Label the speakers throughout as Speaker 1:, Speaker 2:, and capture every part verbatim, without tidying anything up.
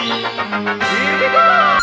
Speaker 1: Here we go!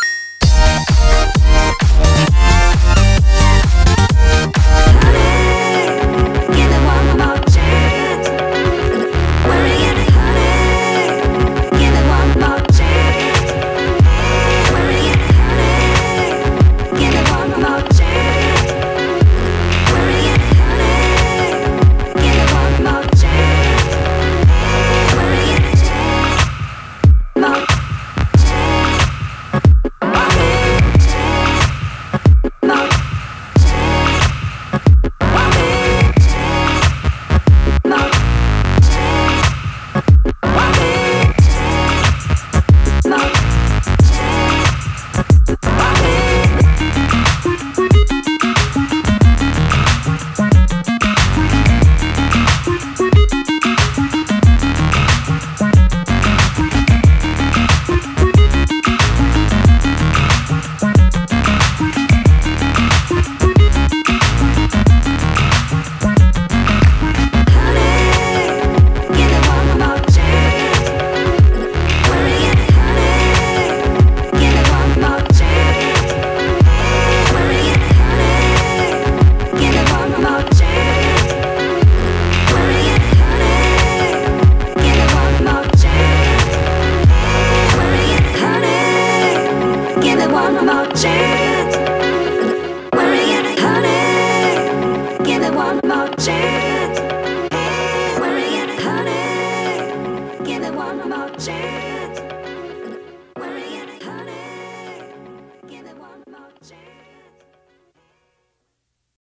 Speaker 1: One more chance. Worry and honey, give it one more chance. Worry and honey, give it one more chance.